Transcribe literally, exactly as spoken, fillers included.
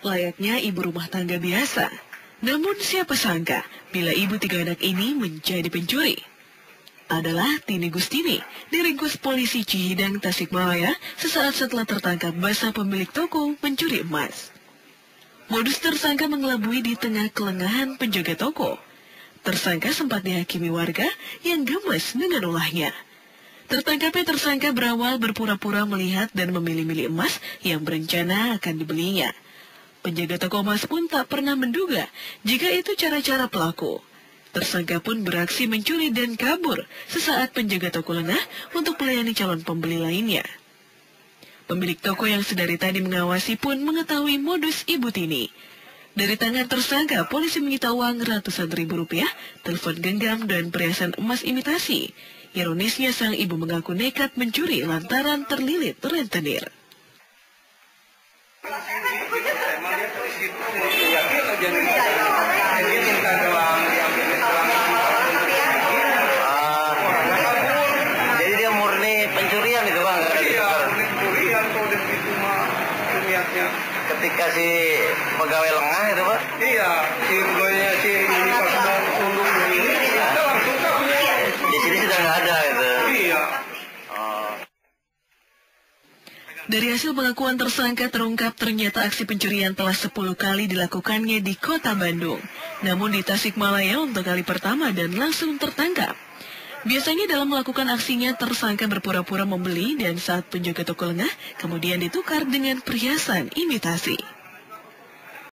layaknya ibu rumah tangga biasa. Namun siapa sangka bila ibu tiga anak ini menjadi pencuri. Adalah Tini Gustini, diringkus polisi Cihidang, Tasikmalaya sesaat setelah tertangkap basah pemilik toko mencuri emas. Modus tersangka mengelabui di tengah kelengahan penjaga toko. Tersangka sempat dihakimi warga yang gemes dengan ulahnya. Tertangkapnya tersangka berawal berpura-pura melihat dan memilih-milih emas yang berencana akan dibelinya. Penjaga toko emas pun tak pernah menduga jika itu cara-cara pelaku. Tersangka pun beraksi mencuri dan kabur sesaat penjaga toko lengah untuk melayani calon pembeli lainnya. Pemilik toko yang sedari tadi mengawasi pun mengetahui modus Ibu Tini. Dari tangan tersangka, polisi menyita uang ratusan ribu rupiah, telepon genggam, dan perhiasan emas imitasi. Ironisnya sang ibu mengaku nekat mencuri lantaran terlilit rentenir. Jadi dia murni pencurian itu bang? Iya, murni pencurian kalau dari itu mah niatnya. Ketika si pegawai lengah itu pak? Iya, si pegawainya si ini pas mau tunduk ini, kita langsung kabur. Di sini sudah nggak ada itu. Iya. Dari hasil pengakuan tersangka terungkap ternyata aksi pencurian telah sepuluh kali dilakukannya di kota Bandung. Namun di Tasikmalaya untuk kali pertama dan langsung tertangkap. Biasanya dalam melakukan aksinya tersangka berpura-pura membeli dan saat penjaga toko lengah kemudian ditukar dengan perhiasan imitasi.